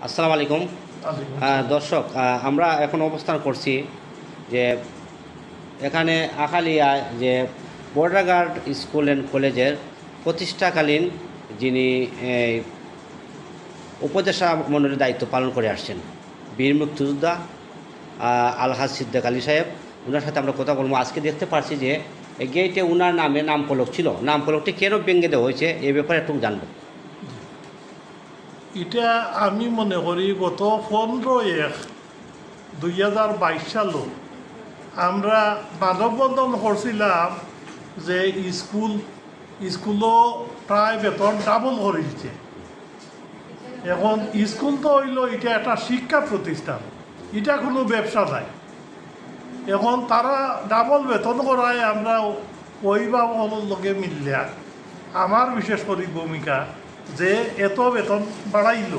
আসসালামু আলাইকুম দর্শক, আমরা এখন অবস্থান করছি যে এখানে আখালিয়ায় যে বর্ডার গার্ড স্কুল অ্যান্ড কলেজের প্রতিষ্ঠাকালীন যিনি উপদেষ্টা মণ্ডলীর দায়িত্ব পালন করে আসছেন বীর মুক্তিযোদ্ধা আলহাজ সিদ্দিক আলী সাহেব, ওনার সাথে আমরা কথা বলবো। আজকে দেখতে পাচ্ছি যে গেটে ওনার নামে নাম ফলক ছিল, নাম ফলকটি কেন ভেঙে দেওয়া হয়েছে এ ব্যাপারে একটু জানবো। এটা আমি মনে করি গত 15/1/2022 সালে আমরা মানববন্ধন করছিলাম যে স্কুলও প্রায় বেতন ডাবল করে দিচ্ছে। এখন স্কুল তো হইল এটা একটা শিক্ষা প্রতিষ্ঠান, এটা কোনো ব্যবসা নাই। এখন তারা ডাবল বেতন করায় আমরা অভিভাবকের লগে মিললে আমার বিশেষ করে ভূমিকা যে এত বেতন বাড়াইল,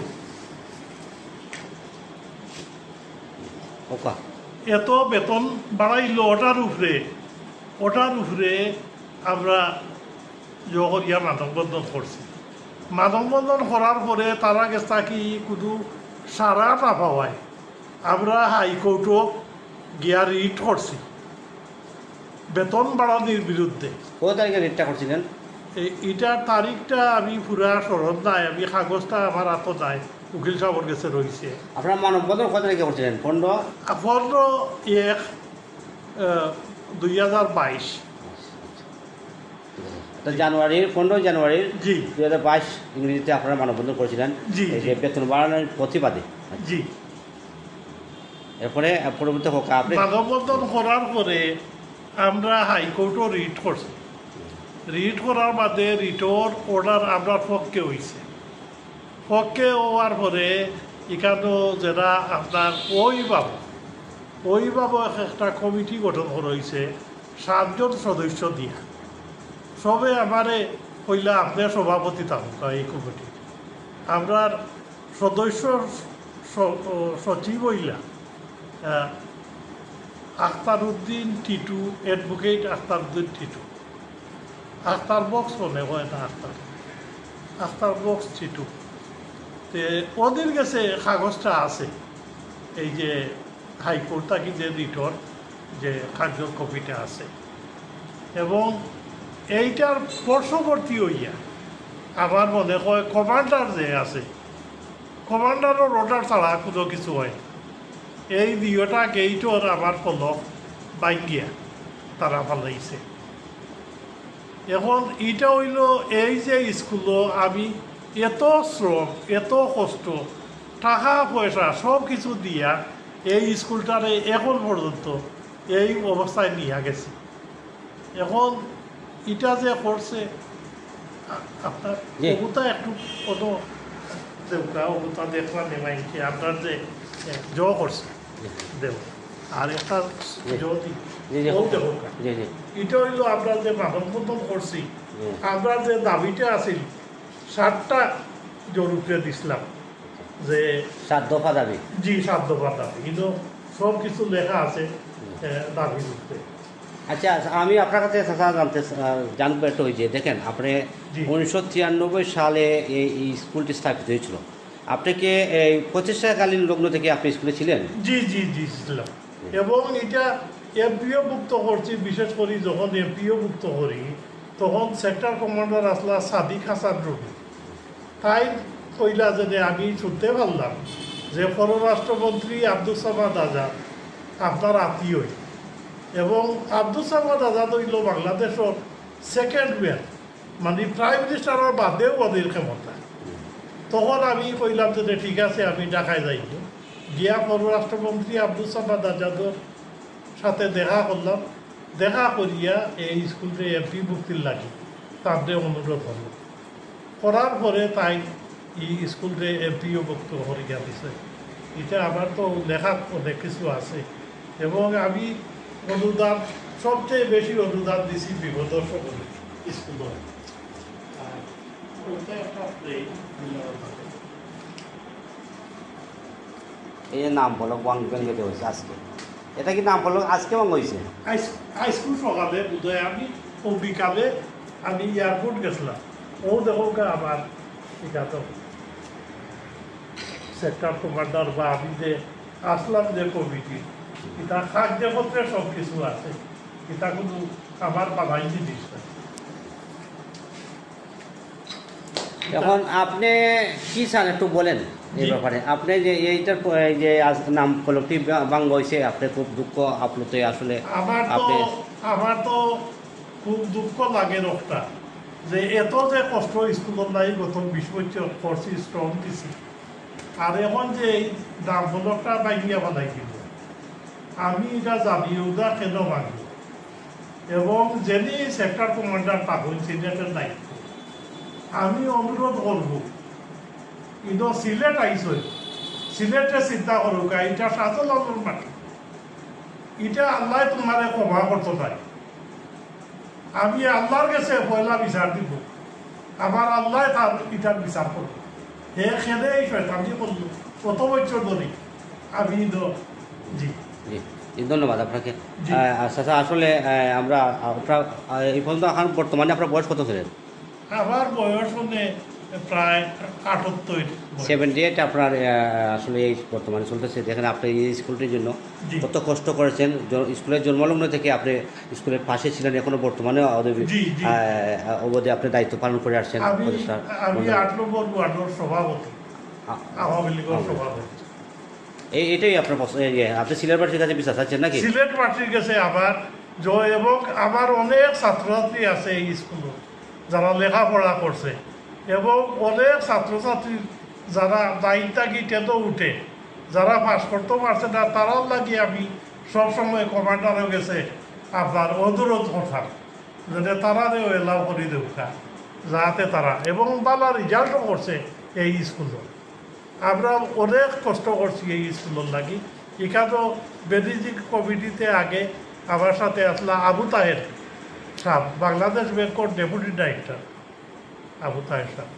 এত বেতন বাড়াইল, ওটার উপরে আমরা ইয়া মানববন্ধন করছি। মানববন্ধন করার পরে তারা গেছে কি কোনো সারা না পাওয়ায় আমরা হাইকোর্টও গিয়া রিট করছি বেতন বাড়ানোর বিরুদ্ধে। কত তারিখে রিটটা করছিলেন? এটার তারিখটা আমি পুরা স্মরণ নাই, আমি কাগজটা আমার হাতে নাই, উকিল সাহেবের কাছে রয়েছে। আপনার মানববন্ধন কত তারিখে করছিলেন? 15/1/2022 জানুয়ারির 15 জানুয়ারির জি 2022 ইংরেজিতে আপনারা মানববন্ধন করেছিলেন জি যে বেতন বাড়ানোর প্রতিবাদে। জি এরপরে পরবর্তী মানববন্ধন করার পরে আমরা হাইকোর্টও রিট করছি। রিট করার বাদে রিটর অর্ডার আমরা পক্ষে হয়েছে। পক্ষে হওয়ার পরে এখানেও যারা আপনার অভিভাবক একটা কমিটি গঠন করা হয়েছে 7 জন সদস্য দিয়া। সবে আমারে কইলা আপনার সভাপতি থাকুক এই কমিটি। আমরা সদস্য সচিব হইলা আখতারউদ্দিন টিটু, অ্যাডভোকেট আখতারউদ্দিন টিটু, আখতার বক্স মনে হয় না, আখতার বক্স টিটু। তে ওদের কাছে কাগজটা আছে, এই যে হাইকোর্ট থাকি যে রিটর যে কার্য কপিটা আছে। এবং এইটার পার্শ্ববর্তী হইয়া আমার মনে হয় কমান্ডার যে আছে, কমান্ডারের অর্ডার ছাড়া কোনো কিছু হয় না। এই দুইটা গেইটর আমার ফলক বাইঙ্গিয়া তারা ফালাইছে। এখন এটা হইল এই যে স্কুলও আমি এত শ্রম, এত কষ্ট, টাকা পয়সা সব কিছু দিয়া এই স্কুলটারে এখন পর্যন্ত এই অবস্থায় নিয়ে গেছি। এখন এটা যে করছে আপনার ওগুতা একটু কোনো দেউকা ওগুতা দেখলাম নেমাইছি আপনার যে করছে দেব আর একটা এটা হইল আমরা যে মানববন্ধন করছি, আমরা যে দাবিটা আছিল 7টা জরুরিতে দিছিলাম যে 7 দফা দাবি। জি 7 দফা দাবি, কিন্তু সব কিছু লেখা আছে দাবি করতে। আচ্ছা, আমি আপনার কাছে জানবো একটা হয়েছে, দেখেন আপনি 1993 সালে এই স্কুলটি স্থাপিত হয়েছিল। আপনি কি এই প্রতিষ্ঠাকালীন লগ্ন থেকে আপনি স্কুলে ছিলেন? জি জি জি ছিলাম। এবং এটা এমপিও ভুক্ত করছি, বিশেষ করে যখন এমপিও ভুক্ত করি তখন সেক্টর কমান্ডার আসলা সাদিক হাসান রবি। তাই কইলা যে আমি শুনতে পারলাম যে পররাষ্ট্রমন্ত্রী আব্দুল সামাদ আজাদ আপনার আত্মীয়, এবং আব্দুল সামাদ আজাদ হইল বাংলাদেশের সেকেন্ড ম্যান, মানে প্রাইম মিনিস্টারের বাদেও ওদের ক্ষমতা। তখন আমি কইলাম যে ঠিক আছে আমি ঢাকায় যাইব, গিয়া পররাষ্ট্রমন্ত্রী আব্দুল সামাদ আজাদের সাথে দেখা করলাম। দেখা করিয়া এই স্কুলটা এমপি ভুক্তির লাগে তাদের অনুরোধ হল। করার পরে তাই এই স্কুলটা এমপিও ভুক্ত করিয়া দিছে। এটা আমার তো লেখা অনেক কিছু আছে। এবং আমি অনুদান সবচেয়ে বেশি অনুদান দিছি বিগত সকলে স্কুলে। এই নাম ফলক ভেঙে হয়েছে আজকে, এটা কি নাম ফলক আজকে ভাঙা হয়েছে? হাইস্কুল সকালে বোধহয় আমি বিকালে আমি এয়ারপোর্ট গেছিলাম, ও দেখো আমার এটা তো সেক্টর কমান্ডার বা আমি যে আসলাম যে কমিটি এটা খাদ্যপত্রে সব কিছু আছে, এটা কোনো আমার বানাই জিনিস না। এখন আপনি কি চান একটু বলেন এই জি। ব্যাপারে। আপনি যে এইটার এই যে আজ নাম ফলকটি ভাঙ্গ হয়েছে, আপনি খুব দুঃখ আপ্লুত আসলে আপনি আমার তো খুব দুঃখ লাগে রোগটা, যে এত যে কষ্ট স্কুলের নাই গত 20 বছর করছি, স্ট্রং দিছি, আর এখন যে এই দাম ফলকটা ভাঙিয়া বানাই দিব, আমি এটা জানি ওটা কেন ভাঙি, এবং যিনি সেক্টর কমান্ডার পাবেন সিলেটের দায়িত্ব, আমি অনুরোধ করব কিন্তু সিলেট আইসই, সিলেটে চিন্তা করুক, এটা শাহজালালের মাটি, এটা আল্লাহ তোমারে ক্ষমা করতে পারে। আমি আল্লাহর কাছে পয়লা বিচার দিব, আমার আল্লাহ তার এটার বিচার করবো। হে খেদে এই শয়তানি করলো কত বছর ধরে, আমি জি জি জি, ধন্যবাদ আপনাকে। জি। আচ্ছা, আসলে আমরা আপনার এই পর্যন্ত এখন বর্তমানে আপনার বয়স কত ছিলেন? আমার বয়স মানে প্রায় 78 বয়স। 78 আপনার আসলে এই বর্তমানে চলতেছে। দেখেন আপনি এই স্কুলটির জন্য জি। কত কষ্ট করেছেন। স্কুলের জন্মলগ্ন থেকে আপনি স্কুলের পাশে ছিলেন, এখনো বর্তমানে জি, জি। অবধি আপনি দায়িত্ব পালন করে আসছেন। আমি 8 নম্বর ওয়ার্ডের সভাপতি, আওয়ামী লীগের সভাপতি। এটাই আপনার আপনি সিলেট বাসীর কাছে বিশ্বাস আছেন নাকি? সিলেট পার্টির কাছে আমার জয়, এবং আমার অনেক ছাত্রছাত্রী আছে এই স্কুলে যারা লেখাপড়া করছে, এবং অনেক ছাত্রছাত্রী যারা দায়িত্বা গিটেতো উঠে, যারা পাস করতে পারছে না, তারাও লাগি আমি সবসময় কমান্ডারও গেছে আপনার অনুরোধ করতাম যাতে তারারেও এলাও করে দেখা, যাতে তারা এবং ভালো রেজাল্টও করছে এই স্কুলে। আমরা অনেক কষ্ট করছি এই স্কুলের লাগি। এখানেও বেদিজিক কমিটিতে আগে আমার সাথে আসলা আবু তাহের সাহেব, বাংলাদেশ ব্যাংকের ডেপুটি ডাইরেক্টর আবু তাহের সাহেব।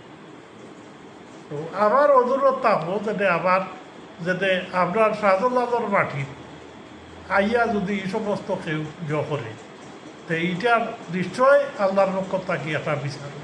তো আমার অনুরোধ থাকবো যাতে আপনার শাহজালালের মাটি আইয়া যদি এই সমস্ত কেউ করে, তো এইটার নিশ্চয় আল্লাহর পক্ষ থাকি একটা বিচার